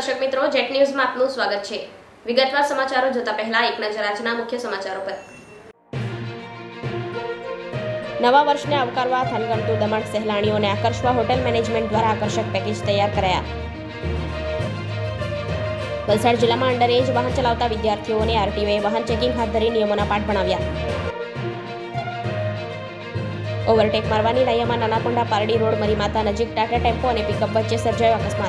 દર્શક મિત્રો, જેટ ન્યૂઝમાં આપનું સ્વાગત છે। વિગતવાર સમાચારો જોતા પહેલા એક નજર આજના મુખ્ય સમાચારો પર। નવા વર્ષને આવકારવા થનગનતું દમણ સહેલાણીઓને આકર્ષવા હોટેલ મેનેજમેન્ટ દ્વારા આકર્ષક પેકેજ તૈયાર કરાયા। વલસાડ જિલ્લામાં અંડર એજ વાહન ચલાવતા વિદ્યાર્થીઓને આરટીઓએ વાહન ચેકિંગ હાથ ધરી નિયમોના પાઠ ભણાવ્યા। ઓવરટેક મારવાની લાયામાં નાનાપોંડા પારડી રોડ મરી માતા નજીક ટાટા ટેમ્પો અને પિકઅપ વચ્ચે સર્જાયો અકસ્માત।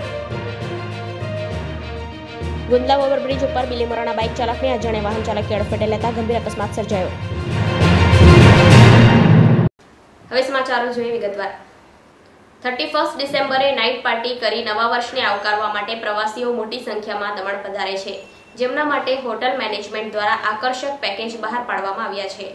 ગુંદલા ઓવરબ્રિજ ઉપર બિલીમોરાના બાઇક ચાલકને અજાણ્યા વાહન ચાલકે અડફેટે લેતા ગંભીર અકસ્માત સર્જાયો। હવે સમાચારો જોઈએ વિગતવાર। 31 ડિસેમ્બરે નાઇટ પાર્ટી કરી નવા વર્ષને આવકારવા માટે પ્રવાસીઓ મોટી સંખ્યામાં દમણ પધારે છે, જેમના માટે હોટલ મેનેજમેન્ટ દ્વારા આકર્ષક પેકેજ બહાર પાડવામાં આવ્યા છે।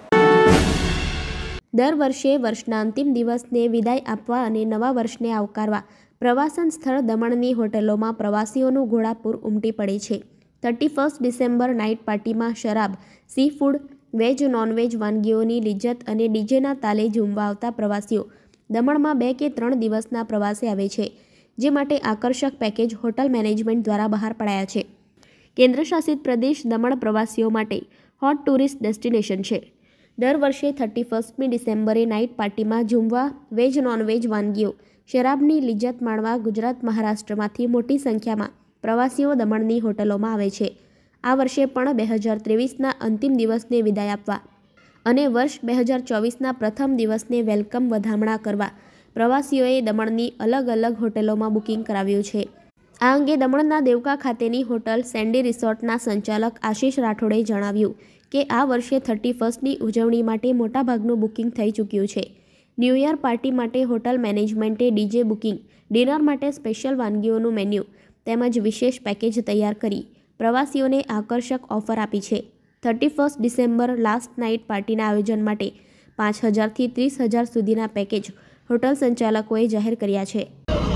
દર વર્ષે વર્ષના અંતિમ દિવસને વિદાય આપવા અને નવા વર્ષને આવકારવા પ્રવાસન સ્થળ દમણની હોટેલોમાં પ્રવાસીઓનું ઘોડાપૂર ઉમટી પડે છે। 31 ડિસેમ્બર નાઇટ પાર્ટીમાં શરાબ, સી ફૂડ, વેજ નોનવેજ વાનગીઓની લિજ્જત અને ડીજેના તાલે ઝૂમવા આવતા પ્રવાસીઓ દમણમાં 2 કે 3 દિવસના પ્રવાસે આવે છે, જે માટે આકર્ષક પેકેજ હોટલ મેનેજમેન્ટ દ્વારા બહાર પડાયા છે। કેન્દ્રશાસિત પ્રદેશ દમણ પ્રવાસીઓ માટે હોટ ટુરિસ્ટ ડેસ્ટિનેશન છે। દર વર્ષે 31મી ડિસેમ્બરે નાઇટ પાર્ટીમાં ઝૂમવા, વેજ નોનવેજ વાનગીઓ, શરાબની લિજ્જત માણવા ગુજરાત મહારાષ્ટ્રમાંથી મોટી સંખ્યામાં પ્રવાસીઓ દમણની હોટલોમાં આવે છે। આ વર્ષે પણ 2023ના અંતિમ દિવસને વિદાય આપવા અને વર્ષ 2024ના પ્રથમ દિવસને વેલકમ વધામણા કરવા પ્રવાસીઓએ દમણની અલગ અલગ હોટેલોમાં બુકિંગ કરાવ્યું છે। આ અંગે દમણના દેવકા ખાતેની હોટલ સેન્ડી રિસોર્ટના સંચાલક આશિષ રાઠોડે જણાવ્યું કે આ વર્ષે 31ની ઉજવણી માટે મોટાભાગનું બુકિંગ થઈ ચૂક્યું છે। ન્યૂ યર પાર્ટી માટે હોટલ મેનેજમેન્ટે ડીજે બુકિંગ, ડિનર માટે સ્પેશિયલ વાનગીઓનું મેન્યુ તેમજ વિશેષ પેકેજ તૈયાર કરી પ્રવાસીઓને આકર્ષક ઓફર આપી છે। 31 ડિસેમ્બર લાસ્ટ નાઇટ પાર્ટીના આયોજન માટે 5,000થી 30,000 સુધીના પેકેજ હોટલ સંચાલકોએ જાહેર કર્યા છે।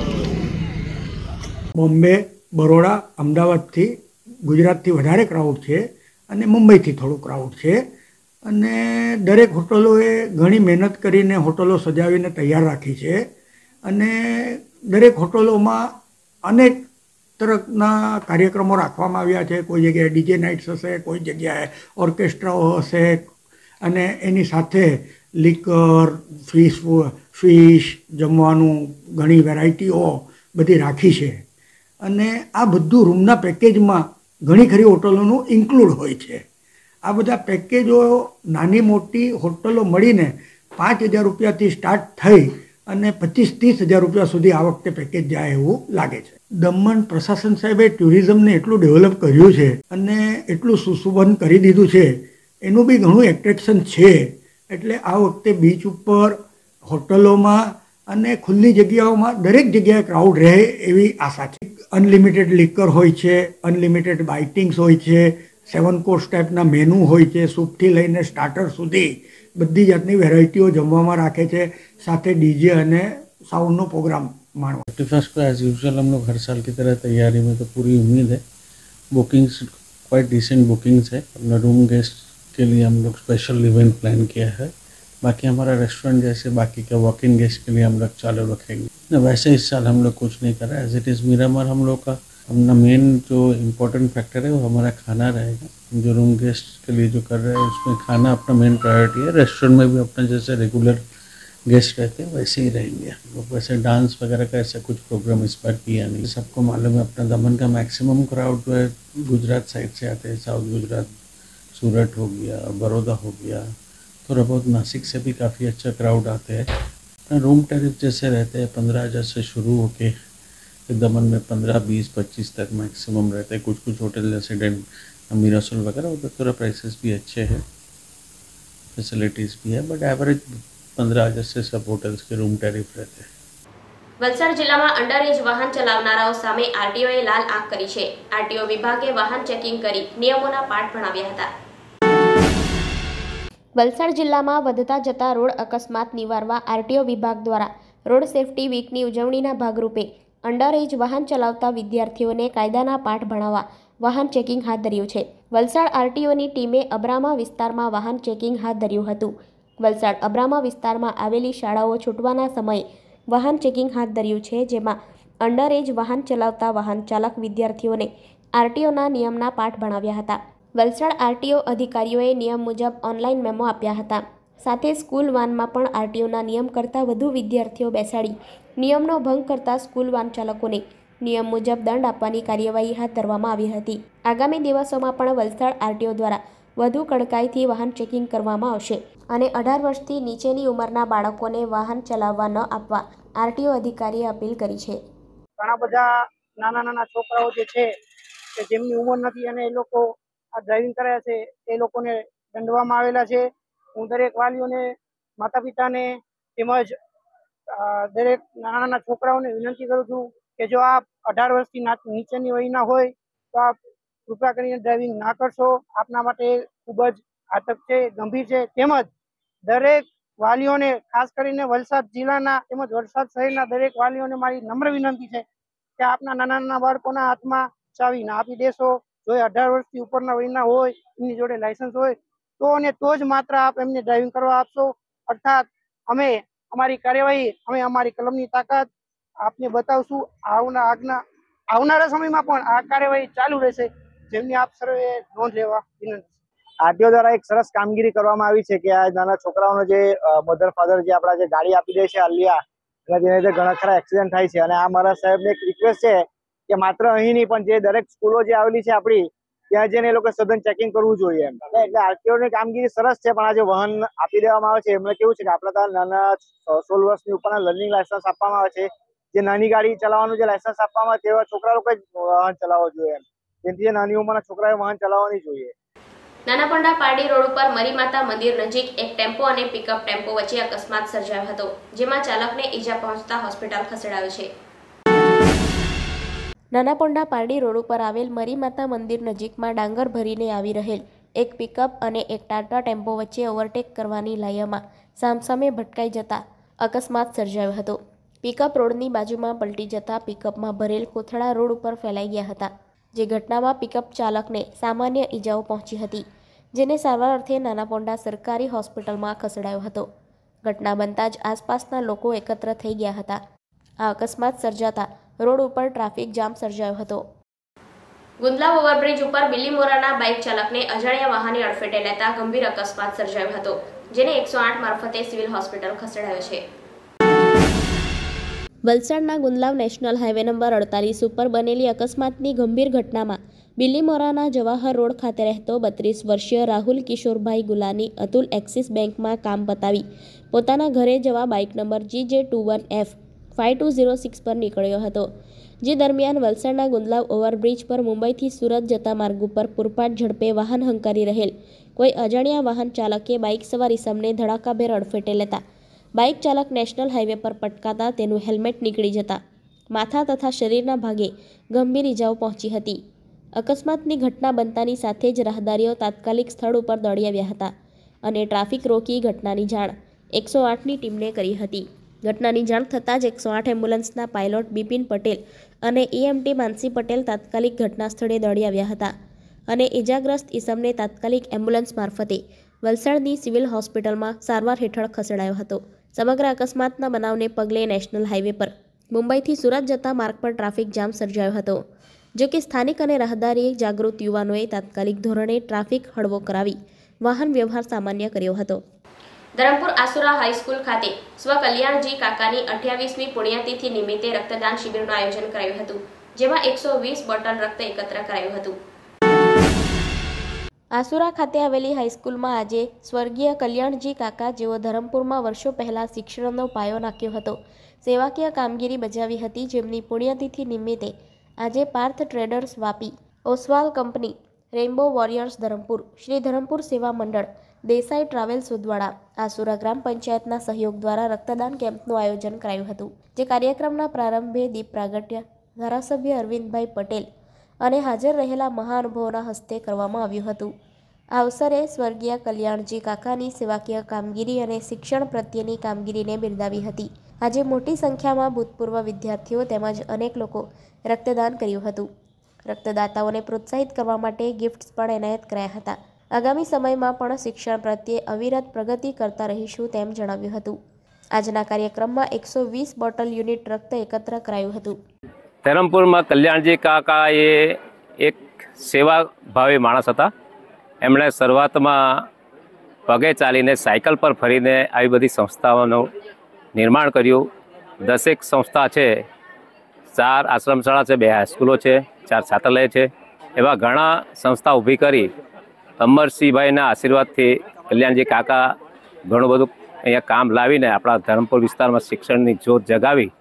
બોમ્બે, બરોડા, અમદાવાદથી, ગુજરાતથી વધારે ક્રાઉડ છે અને મુંબઈથી થોડું ક્રાઉડ છે અને દરેક હોટલોએ ઘણી મહેનત કરીને હોટલો સજાવીને તૈયાર રાખી છે અને દરેક હોટલોમાં અનેક તરફના કાર્યક્રમો રાખવામાં આવ્યા છે। કોઈ જગ્યાએ ડીજે નાઇટ્સ હશે, કોઈ જગ્યાએ ઓર્કેસ્ટ્રાઓ હશે અને એની સાથે લિકર, ફિશ જમવાનું ઘણી વેરાયટીઓ બધી રાખી છે અને આ બધું રૂમના પેકેજમાં ઘણી ખરી હોટલોનું ઇન્ક્લુડ હોય છે। આ બધા પેકેજો નાની મોટી હોટલો મળીને 5,000 રૂપિયાથી સ્ટાર્ટ થઈ અને 25-30,000 રૂપિયા સુધી આ વખતે પેકેજ જાય એવું લાગે છે। દમણ પ્રશાસન સાહેબે ટુરિઝમને એટલું ડેવલપ કર્યું છે અને એટલું સુશોભન કરી દીધું છે, એનું બી ઘણું એટ્રેક્શન છે, એટલે આ વખતે બીચ ઉપર, હોટલોમાં અને ખુલ્લી જગ્યાઓમાં દરેક જગ્યાએ ક્રાઉડ રહે એવી આશા છે। અનલિમિટેડ લિકર હોય છે, અનલિમિટેડ બાઇટિંગ્સ હોય છે, 7 કોર્સ ટાઈપના મેનુ હોય છે, સૂપથી લઈને સ્ટાર્ટર સુધી બધી જાતની વેરાયટીઓ જમવામાં રાખે છે, સાથે ડીजे અને साउंड प्रोग्राम मानो। 31 को एज यूजुअल हम लोग हर साल की तरह तैयारी में तो पूरी उम्मीद है। बुकिंग्स क्वाइट डिसेंट बुकिंग्स है। अपना रूम गेस्ट के लिए हम लोग स्पेशल इवेंट प्लान किया है। बाकी हमारा रेस्टोरेंट जैसे बाकी का वॉक इन गेस्ट के लिए हम लोग चालू रखेंगे ना। वैसे इस साल हम लोग कुछ नहीं कर रहे। एज इट इज़ मिरामार हम लोग का अपना मेन जो इम्पोर्टेंट फैक्टर है वो हमारा खाना रहेगा। जो रूम गेस्ट के लिए जो कर रहे हैं उसमें खाना अपना मेन प्रायोरिटी है। रेस्टोरेंट में भी अपना जैसे रेगुलर गेस्ट रहते हैं वैसे ही रहेंगे। वैसे डांस वगैरह का ऐसा कुछ प्रोग्राम इस बार किया नहीं। सबको मालूम है अपना दमन का मैक्सिमम क्राउड जो है गुजरात साइड से आते हैं। साउथ गुजरात, सूरत हो गया, बड़ौदा हो गया, थोड़ा बहुत नासिक से भी काफ़ी अच्छा क्राउड आते हैं। रूम टैरिफ जैसे रहते हैं 15,000 से शुरू होके दमन में 15, 20, 25 तक मैक्सिमम रहते हैं। कुछ होटल जैसे मीरासोल वगैरह उधर थोड़ा प्राइसेस भी अच्छे हैं, फैसिलिटीज़ भी है, बट एवरेज 15,000 से सब होटल्स के रूम टैरिफ रहते हैं। વલસાડ જિલ્લામાં અંડર એજ વાહન ચલાવનારાઓ સામે આરટીઓએ લાલ આંખ કરી છે। આરટીઓ વિભાગે વાહન ચેકિંગ કરી નિયમોના પાઠ ભણાવ્યા હતા। વલસાડ જિલ્લામાં વધતા જતા રોડ અકસ્માત નિવારવા આરટીઓ વિભાગ દ્વારા રોડ સેફટી વીકની ઉજવણીના ભાગરૂપે અંડર એજ વાહન ચલાવતા વિદ્યાર્થીઓને કાયદાના પાઠ ભણાવવા વાહન ચેકિંગ હાથ ધર્યું છે। વલસાડ આરટીઓની ટીમે અબ્રામા વિસ્તારમાં વાહન ચેકિંગ હાથ ધર્યું હતું। વલસાડ અબ્રામા વિસ્તારમાં આવેલી શાળાઓ છૂટવાના સમયે વાહન ચેકિંગ હાથ ધર્યું છે, જેમાં અંડર એજ વાહન ચલાવતા વાહન ચાલક વિદ્યાર્થીઓને આરટીઓના નિયમના પાઠ ભણાવ્યા હતા. વલસાડ આરટીઓ અધિકારીઓએ નિયમ મુજબ ઓનલાઈન મેમો આપ્યા હતા. સાથે સ્કૂલ વાનમાં પણ આરટીઓના નિયમ કરતાં વધુ વિદ્યાર્થીઓ બેસાડી નિયમનો ભંગ કરતા સ્કૂલ વાન ચાલકોને નિયમ મુજબ દંડ આપવાની કાર્યવાહી હાથ ધરવામાં આવી હતી. આગામી દિવસોમાં પણ વલસાડ આરટીઓ દ્વારા વધુ કડકાઈથી વાહન ચેકિંગ કરવામાં આવશે અને 18 વર્ષથી નીચેની ઉંમરના બાળકોને વાહન ચલાવવા ન આપવા આરટીઓ અધિકારીએ અપીલ કરી છે. ઘણા બધા નાના છોકરાઓ જે છે કે જેમની ઉંમર નથી અને એ લોકો આ ડ્રાઇવિંગ કરે છે એ લોકોને દંડવામાં આવેલા છે. હું દરેક વાલીઓને, માતા પિતાને તેમજ દરેક નાના છોકરાઓને વિનંતી કરું છું કે જો આપ 18 વર્ષથી નીચેની વયના હોય તો આપ કૃપા કરીને ડ્રાઇવિંગ ના કરશો. આપના માટે ખૂબ જ ઘાતક છે, ગંભીર છે. તેમજ દરેક વાલીઓને, ખાસ કરીને વલસાડ જિલ્લાના તેમજ વલસાડ શહેરના દરેક વાલીઓને મારી નમ્ર વિનંતી છે કે આપના નાના બાળકોના હાથમાં ચાવી ના આપી દેશો. જો 18 વર્ષથી ઉપરના વયના હોય, એમની જોડે લાયસન્સ હોય તો અને તો જ માત્ર આપ એમને ડ્રાઇવિંગ કરવા આપશો. અર્થાત અમે અમારી કાર્યવાહી, અમે અમારી કલમની તાકાત આપને બતાવશું. આવનારા સમયમાં પણ આ કાર્યવાહી ચાલુ રહેશે, જેમની આપ સર્વે નોંધ લેવા વિનંતી. આરટીઓ દ્વારા એક સરસ કામગીરી કરવામાં આવી છે કે આ નાના છોકરાઓનો જે મધર ફાધર જે આપણા જે ગાડી આપી દે છે અલિયા, અને જેને લીધે ઘણા ખરા એક્સિડન્ટ થાય છે. અને આ મારા સાહેબને એક રિક્વેસ્ટ છે કે માત્ર અહીં નહીં પણ જે દરેક સ્કૂલો જે આવેલી છે આપણી, ત્યાં જઈને એ લોકો સઘન ચેકિંગ કરવું જોઈએ એમ. એટલે આરટીઓની કામગીરી સરસ છે, પણ આ જે વાહન આપી દેવામાં આવે છે એમને કેવું છે કે આપણા ત્યાં નાના 16 વર્ષની ઉપરના લર્નિંગ લાયસન્સ આપવામાં આવે છે. જે નાની ગાડી ચલાવવાનું જે લાયસન્સ આપવામાં આવે તેવા છોકરા લોકો જ વાહન ચલાવવું જોઈએ એમ. જેથી નાની ઉંમરના છોકરાએ વાહન ચલાવવા નહીં જોઈએ. નાનાપોંડા પારડી રોડ ઉપર મરીમાતા મંદિર નજીક એક ટેમ્પો અને પિકઅપ ટેમ્પો વચ્ચે અકસ્માત સર્જાયો હતો, જેમાં ચાલકને ઈજા પહોંચતા હોસ્પિટલ ખસેડાયો છે. નાનાપોંડા પારડી રોડ ઉપર આવેલ મરીમાતા મંદિર નજીકમાં ડાંગર ભરીને આવી રહેલ એક પિકઅપ અને એક ટાટા ટેમ્પો વચ્ચે ઓવરટેક કરવાની લાયામાં સામસામે ભટકાઈ જતા અકસ્માત સર્જાયો હતો. પિકઅપ રોડની બાજુમાં પલટી જતા પિકઅપમાં ભરેલ કોથળા રોડ ઉપર ફેલાઈ ગયા હતા. જે ઘટનામાં પિકઅપ ચાલકને સામાન્ય ઈજાઓ પહોંચી હતી, જેને સારવાર અર્થે નાનાપોંડા સરકારી હોસ્પિટલમાં ખસેડાયો હતો. ઘટના બનતા જ આસપાસના લોકો એકત્ર થઈ ગયા હતા. આ અકસ્માત સર્જાતા રોડ ઉપર ટ્રાફિક જામ સર્જાયો હતો. ગુંદલાવ ઓવરબ્રિજ ઉપર બિલીમોરાના બાઇક ચાલકને અજાણ્યા વાહને અડફેટે લેતા ગંભીર અકસ્માત સર્જાયો હતો, જેને 108 મારફતે સિવિલ હોસ્પિટલ ખસેડાયો છે. વલસાડના ગુંદલાવ નેશનલ હાઈવે નંબર 48 ઉપર બનેલી અકસ્માતની ગંભીર ઘટનામાં બિલીમોરાના જવાહર રોડ ખાતે રહેતો 32 વર્ષીય રાહુલ કિશોરભાઈ ગુલાની અતુલ એક્સિસ બેંકમાં કામ પતાવી પોતાના ઘરે જવા બાઇક નંબર GJ21F5206 પર નીકળ્યો હતો. જે દરમિયાન વલસાડના ગુંદલાવ ઓવરબ્રિજ પર મુંબઈથી સુરત જતા માર્ગ ઉપર પૂરપાટ ઝડપે વાહન હંકારી રહેલ કોઈ અજાણ્યા વાહન ચાલકે બાઇક સવાર ઈસમને ધડાકાભેર અડફેટે લેતા બાઇક ચાલક નેશનલ હાઈવે પર પટકાતા તેનું હેલ્મેટ નીકળી જતા માથા તથા શરીરના ભાગે ગંભીર ઈજાઓ પહોંચી હતી. અકસ્માતની ઘટના બનતાની સાથે જ રાહદારીઓ તાત્કાલિક સ્થળ ઉપર દોડી આવ્યા હતા અને ટ્રાફિક રોકી ઘટનાની જાણ 108ની ટીમને કરી હતી. ઘટનાની જાણ થતાં જ 108 એમ્બ્યુલન્સના પાયલોટ બિપિન પટેલ અને EMT માનસી પટેલ તાત્કાલિક ઘટના સ્થળે દોડી આવ્યા હતા અને ઈજાગ્રસ્ત ઈસમને તાત્કાલિક એમ્બ્યુલન્સ મારફતે વલસાડની સિવિલ હોસ્પિટલમાં સારવાર હેઠળ ખસેડાયો હતો. સમગ્ર અકસ્માતના બનાવને પગલે નેશનલ હાઈવે પર મુંબઈથી સુરત જતા માર્ગ પર ટ્રાફિક જામ સર્જાયો હતો. જો કે સ્થાનિક અને રાહદારી જાગૃત યુવાનોએ તાત્કાલિક ધોરણે ટ્રાફિક હળવો કરાવી વાહન વ્યવહાર સામાન્ય કર્યો હતો. ધરમપુર આસુરા હાઈસ્કૂલ ખાતે સ્વ કલ્યાણજી કાકાની 28મી પુણ્યતિથિ નિમિત્તે રક્તદાન શિબિરનું આયોજન કરાયું હતું, જેમાં 120 બોટલ રક્ત એકત્ર કરાયું હતું. આસુરા ખાતે આવેલી હાઈસ્કૂલમાં આજે સ્વર્ગીય કલ્યાણજી કાકા, જેઓ ધરમપુરમાં વર્ષો પહેલા શિક્ષણનો પાયો નાખ્યો હતો, સેવાકીય કામગીરી બજાવી હતી, જેમની પુણ્યતિથિ નિમિત્તે આજે Parth traders Vapi, Oswal company, rainbow warriors Dharampur, Shri Dharampur સેવા મંડળ, દેસાઈ ટ્રાવેલ્સ ઉદવાડા, આસુરા ગ્રામ પંચાયતના સહયોગ દ્વારા રક્તદાન કેમ્પનું આયોજન કરાયું હતું. જે કાર્યક્રમના પ્રારંભે દીપ પ્રાગટ્ય ધારાસભ્ય અરવિંદભાઈ પટેલ અને હાજર રહેલા મહાનુભાવોના હસ્તે કરવામાં આવ્યું હતું. આ અવસરે સ્વર્ગીય કલ્યાણજી કાકાની સેવાકીય કામગીરી અને શિક્ષણ પ્રત્યેની કામગીરીને બિરદાવી હતી. આજે મોટી સંખ્યામાં ભૂતપૂર્વ વિદ્યાર્થીઓ તેમજ અનેક લોકો રક્તદાન કર્યું હતું. રક્તદાતાઓને પ્રોત્સાહિત કરવા માટે ગિફ્ટ્સ પણ એનાયત કરાયા હતા. આગામી સમયમાં પણ શિક્ષણ પ્રત્યે અવિરત પ્રગતિ કરતા રહીશું તેમ જણાવ્યું હતું. આજના કાર્યક્રમમાં 120 બોટલ યુનિટ રક્ત એકત્ર કરાયું હતું. ધરમપુરમાં કલ્યાણજી કાકા એ એક સેવાભાવી માણસ હતા. એમણે શરૂઆતમાં પગે ચાલીને સાયકલ પર ફરીને આવી બધી સંસ્થાઓનું નિર્માણ કર્યું. 10 સંસ્થા છે, 4 આશ્રમશાળા છે, 2 હાઈસ્કૂલો છે, 4 છાત્રાલય છે, એવા ઘણા સંસ્થા ઊભી કરી અમરસિંહભાઈના આશીર્વાદથી કલ્યાણજી કાકા ઘણું બધું અહીંયા કામ લાવીને આપણા ધરમપુર વિસ્તારમાં શિક્ષણની જ્યોત જગાવી.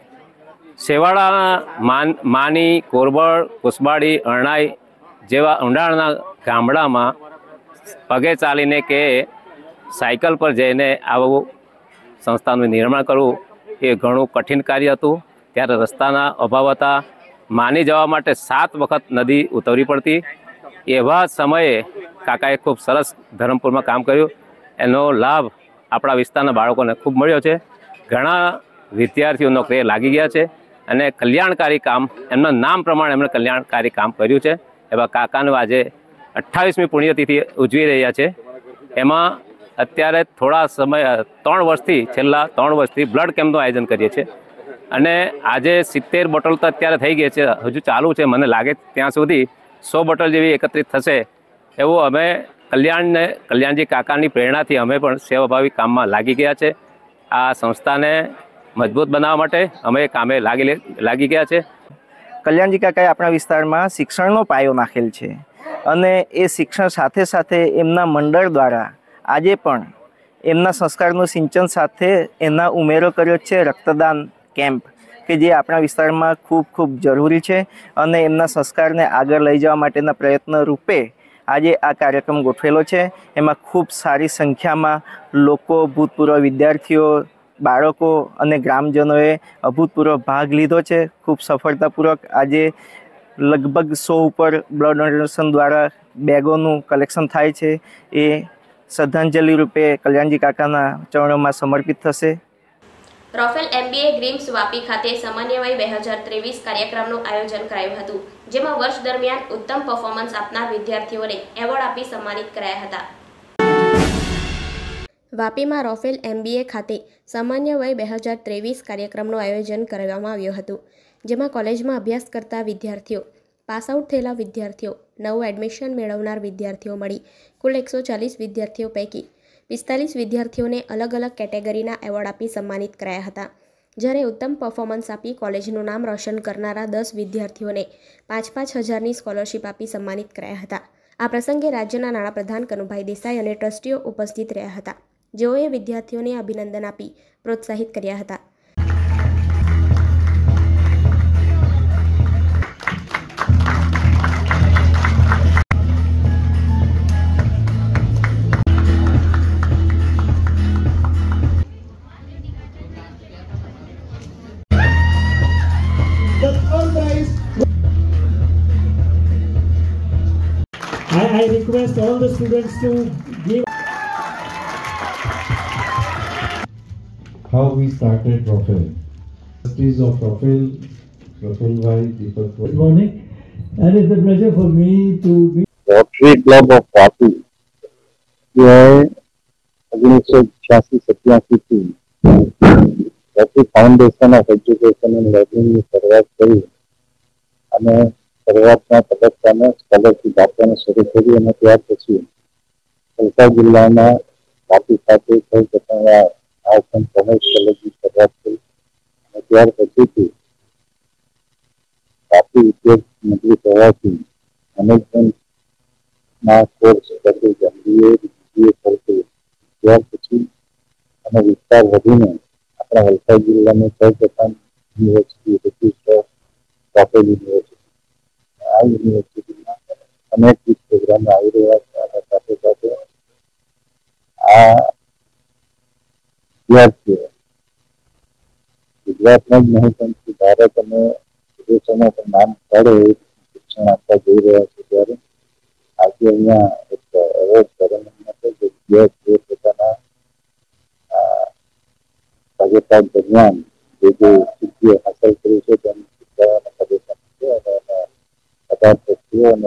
છેવાડાના માની, કોરબડ, કુસબાડી, અરણાઈ જેવા ઊંડાણના ગામડામાં પગે ચાલીને કે સાયકલ પર જઈને આવું સંસ્થાનું નિર્માણ કરવું એ ઘણું કઠિન કાર્ય હતું. ત્યારે રસ્તાના અભાવ હતા. માની જવા માટે 7 વખત નદી ઉતરવી પડતી. એવા સમયે કાકાએ ખૂબ સરસ ધરમપુરમાં કામ કર્યું. એનો લાભ આપણા વિસ્તારના બાળકોને ખૂબ મળ્યો છે. ઘણા વિદ્યાર્થીઓ નોકરીએ લાગી ગયા છે અને કલ્યાણકારી કામ એમના નામ પ્રમાણે એમણે કલ્યાણકારી કામ કર્યું છે. એવા કાકાનું આજે 28મી પુણ્યતિથિ ઉજવી રહ્યા છે. એમાં અત્યારે થોડા સમય છેલ્લા 3 વર્ષથી બ્લડ કેમ્પનું આયોજન કરીએ છીએ અને આજે 70 બોટલ તો અત્યારે થઈ ગઈ છે, હજુ ચાલુ છે. મને લાગે ત્યાં સુધી 100 બોટલ જેવી એકત્રિત થશે એવું અમે કલ્યાણજી કાકાની પ્રેરણાથી અમે પણ સેવાભાવી કામમાં લાગી ગયા છે. આ સંસ્થાને મજબૂત બનાવવા માટે અમે કામે લાગી ગયા છે. કલ્યાણજી કાકાએ આપણા વિસ્તારમાં શિક્ષણનો પાયો નાખેલ છે અને એ શિક્ષણ સાથે સાથે એમના મંડળ દ્વારા આજે પણ એમના સંસ્કારનું સિંચન સાથે એના ઉમેરો કર્યો છે રક્તદાન કેમ્પ, કે જે આપણા વિસ્તારમાં ખૂબ ખૂબ જરૂરી છે અને એમના સંસ્કારને આગળ લઈ જવા માટેના પ્રયત્ન રૂપે આજે આ કાર્યક્રમ ગોઠવેલો છે. એમાં ખૂબ સારી સંખ્યામાં લોકો, ભૂતપૂર્વ વિદ્યાર્થીઓ, બાળકો અને ગ્રામજનોએ અભૂતપૂર્વ ભાગ લીધો છે. ખૂબ સફળતાપૂર્વક આજે લગભગ 100 ઉપર બ્લડ ડોનેશન દ્વારા બેગોનું કલેક્શન થાય છે. એ શ્રદ્ધાંજલિ રૂપે કલ્યાણજી કાકાના ચરણોમાં સમર્પિત થશે. રોફેલ MBA ગ્રીમ્સ વાપી ખાતે સામાન્ય વય 2023 કાર્યક્રમનું આયોજન કરાયું હતું, જેમાં વર્ષ દરમિયાન ઉત્તમ પરફોર્મન્સ આપનાર વિદ્યાર્થીઓને એવોર્ડ આપી સન્માનિત કરાયા હતા. વાપીમાં રોફેલ MBA ખાતે સામાન્ય વય 2023 કાર્યક્રમનું આયોજન કરવામાં આવ્યું હતું, જેમાં કોલેજમાં અભ્યાસ કરતા વિદ્યાર્થીઓ, પાસ આઉટ થયેલા વિદ્યાર્થીઓ, નવું એડમિશન મેળવનાર વિદ્યાર્થીઓ મળી કુલ 140 વિદ્યાર્થીઓ પૈકી 45 વિદ્યાર્થીઓને અલગ અલગ કેટેગરીના એવોર્ડ આપી સન્માનિત કરાયા હતા. જ્યારે ઉત્તમ પરફોર્મન્સ આપી કોલેજનું નામ રોશન કરનારા 10 વિદ્યાર્થીઓને 5-5 હજારની સ્કોલરશિપ આપી સન્માનિત કરાયા હતા. આ પ્રસંગે રાજ્યના નાણાપ્રધાન કનુભાઈ દેસાઈ અને ટ્રસ્ટીઓ ઉપસ્થિત રહ્યા હતા, જેઓએ વિદ્યાર્થીઓને અભિનંદન આપી પ્રોત્સાહિત કર્યા હતા. I request all the students to give. How we started Roffel. Trustees of Roffel, Roffel Bhai, Deepak. Good morning. And it's a pleasure for me to be. Rotary Club of Vapi ये 1986-87 થી Rotary Foundation of Education and Learning ની શરૂઆત કરી અને શરૂઆતના તબક્કાને scholarship આપવાનું શરૂ કર્યું અને ત્યાર પછી વલસાડ જિલ્લાના વાપી ખાતે સૌ પ્રથમ આર્ટસ એન્ડ કોમર્સ કોલેજની શરૂઆત કરી અને ત્યાર પછીથી વાપી ઉદ્યોગ નગરી હોવાથી મેનેજમેન્ટના કોર્સ કરી MBA, BBA કરતી ત્યાર પછી અને વિસ્તાર વધીને આપણા વલસાડ જિલ્લાની સૌ પ્રથમ યુનિવર્સિટી વાપી યુનિવર્સિટી. આ યુનિવર્સિટીમાં અનેક પ્રોગ્રામ આવી રહ્યા છે અને સાથે સાથે આ વિદ્યાર્થીઓ ગુજરાતમાં જ નહીં પણ ભારત અને વિદેશોમાં પણ નામ કાઢે એવું શિક્ષણ આપવા જઈ રહ્યા છે. ત્યારે આજે અહીંયા એક એવોર્ડ સેરેમની માટે વિદ્યાર્થીઓ પોતાના કાર્યકાળ દરમિયાન જે સિદ્ધિઓ હાંસલ કરી છે તેની સિદ્ધાઓને પ્રદર્શન છે અને બધા વ્યક્તિઓ અને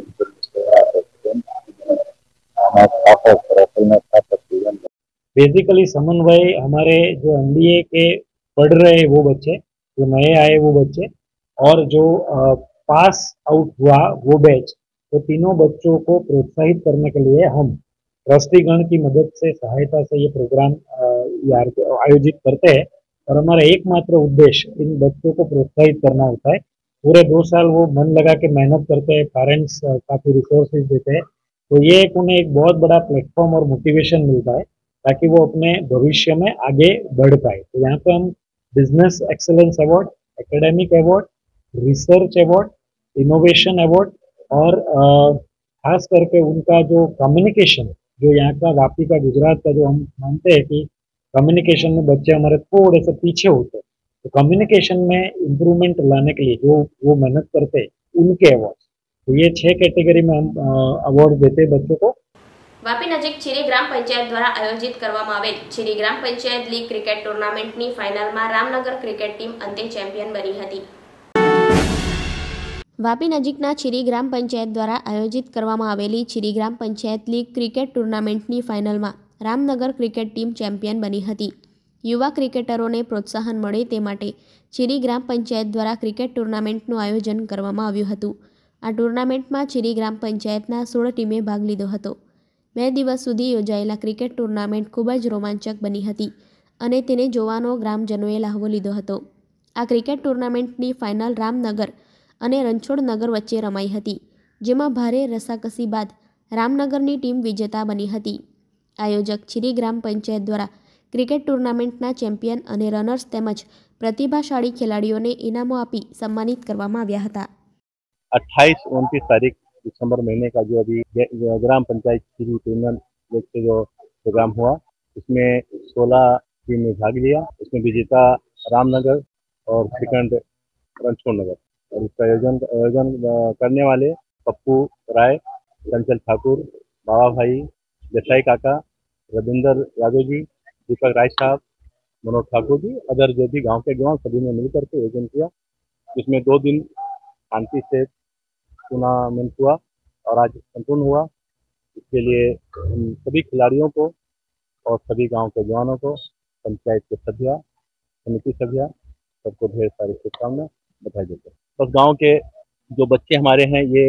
बेसिकली समन्वय हमारे जो MBA के पढ़ रहे वो बच्चे, जो नए आए वो बच्चे और जो पास आउट हुआ वो बैच, तो तीनों बच्चों को प्रोत्साहित करने के लिए हम ट्रस्टीगण की मदद से सहायता से ये प्रोग्राम आयोजित करते हैं। और हमारा एकमात्र उद्देश्य इन बच्चों को प्रोत्साहित करना होता है। पूरे 2 साल वो मन लगा के मेहनत करते हैं, पेरेंट्स काफ़ी रिसोर्सेज देते हैं, तो ये उन्हें एक बहुत बड़ा प्लेटफॉर्म और मोटिवेशन मिलता है ताकि वो अपने भविष्य में आगे बढ़ पाए। तो यहाँ पे हम business excellence award, academic award, research award, innovation award और खास करके उनका जो कम्युनिकेशन, जो यहाँ का वापी का गुजरात का जो हम मानते हैं कि कम्युनिकेशन में बच्चे हमारे थोड़े से पीछे होते हैं, तो कम्युनिकेशन में इम्प्रूवमेंट लाने के लिए जो वो मेहनत करते हैं उनके अवार्ड, तो ये 6 कैटेगरी में हम अवार्ड देते हैं बच्चों को। વાપી નજીક છીરી ગ્રામ પંચાયત દ્વારા આયોજિત કરવામાં આવેલ છીરી ગ્રામ પંચાયત લીગ ક્રિકેટ ટુર્નામેન્ટની ફાઇનલમાં રામનગર ક્રિકેટ ટીમ અંતે ચેમ્પિયન બની હતી। વાપી નજીકના છીરી ગ્રામ પંચાયત દ્વારા આયોજિત કરવામાં આવેલી છીરી ગ્રામ પંચાયત લીગ ક્રિકેટ ટુર્નામેન્ટની ફાઇનલમાં રામનગર ક્રિકેટ ટીમ ચેમ્પિયન બની હતી। યુવા ક્રિકેટરોને પ્રોત્સાહન મળે તે માટે છીરી ગ્રામ પંચાયત દ્વારા ક્રિકેટ ટુર્નામેન્ટનું આયોજન કરવામાં આવ્યું હતું। આ ટુર્નામેન્ટમાં છીરી ગ્રામ પંચાયતના 16 ટીમે ભાગ લીધો હતો। 2 દિવસ સુધી યોજાયેલા ક્રિકેટ ટુર્નામેન્ટ ખૂબ જ રોમાંચક બની હતી અને તેને જોવાનો ગ્રામજનોએ લહાવો લીધો હતો। આ ક્રિકેટ ટુર્નામેન્ટની ફાઇનલ રામનગર અને રણછોડનગર વચ્ચે રમાઈ હતી, જેમાં ભારે રસાકસી બાદ રામનગરની ટીમ વિજેતા બની હતી। આયોજક છીરી ગ્રામ પંચાયત દ્વારા ક્રિકેટ ટુર્નામેન્ટના ચેમ્પિયન અને રનર્સ તેમજ પ્રતિભાશાળી ખેલાડીઓને ઇનામો આપી સન્માનિત કરવામાં આવ્યા હતા। 28-29 तारीख दिसंबर महीने का जो अभी ग्राम पंचायत छिरी टूर्नामेंट से जो प्रोग्राम हुआ, उसमें 16 टीम ने भाग लिया। उसमें विजेता रामनगर और सेकंड रणछोड़नगर, और इसका आयोजन करने वाले पप्पू राय, चंचल ठाकुर, बाबा भाई, देसाई काका, रविंदर यादव जी, दीपक राय साहब, मनोज ठाकुर जी, अदर जो भी गाँव के जवान सभी ने मिलकर के आयोजन किया। इसमें 2 दिन शांति से टूर्नामेंट हुआ और आज संपूर्ण हुआ। इसके लिए सभी खिलाड़ियों को और सभी गांव के जवानों को, पंचायत के सभ्य, समिति सभ्य, सबको ढेर सारी शुभकामनाएं, बधाई देते हैं। बस गांव के जो बच्चे हमारे हैं, ये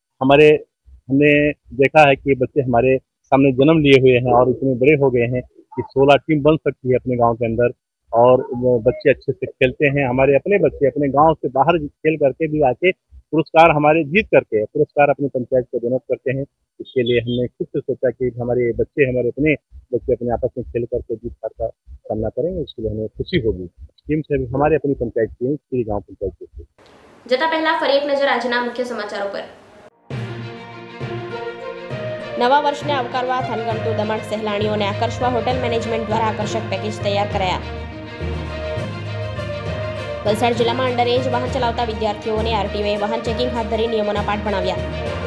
हमने देखा है कि बच्चे हमारे सामने जन्म लिए हुए हैं और इतने बड़े हो गए हैं कि 16 टीम बन सकती है अपने गाँव के अंदर, और बच्चे अच्छे से खेलते हैं। हमारे अपने बच्चे अपने गाँव से बाहर खेल करके भी आके पुरस्कार हमारे जीत करके पुरस्कार अपनी पंचायत को डोनेट करते हैं। इसके लिए हमने खुद से सोचा कि हमारे अपने बच्चे अपने आपस में खेल करके जीत हार का सामना करेंगे, इसके लिए हमें खुशी होगी। टीम से हमारे अपनी पंचायत की श्री गाँव पंचायत की। जता पहला फरी एक नजर आजना मुख्य समाचारों पर। नवा वर्षने आवकारवा थनगणતું દમણ સહેલાણીઓને આકર્ષવા હોટેલ મેનેજમેન્ટ દ્વારા આકર્ષક પેકેજ તૈયાર કરાયા। વલસાડ જિલ્લામાં અંડર એજ વાહન ચલાવતા વિદ્યાર્થીઓને આરટીઓએ વાહન ચેકિંગ હાથ ધરી નિયમોના પાઠ ભણાવ્યા।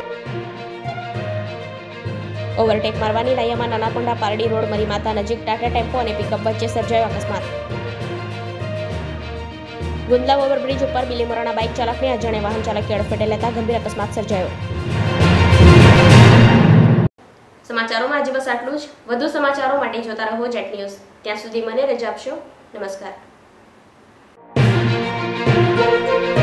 ઓવરટેક મારવાની લાયામાં નાનાકોંડા પારડી રોડ મરીમાતા નજીક ટાટા ટેમ્પો અને પિકઅપ વચ્ચે સર્જાયો અકસ્માત। ગુંદલા ઓવરબ્રિજ ઉપર બિલીમોરાના બાઇક ચાલકને અજાણે વાહન ચાલકે અડફેટે લેતા ગંભીર અકસ્માત સર્જાયો। સમાચારોમાં આજે બસ આટલું જ। વધુ સમાચારો માટે જોતા રહો જેટ ન્યૂઝ। ત્યાં સુધી મને રજા આપશો। નમસ્કાર।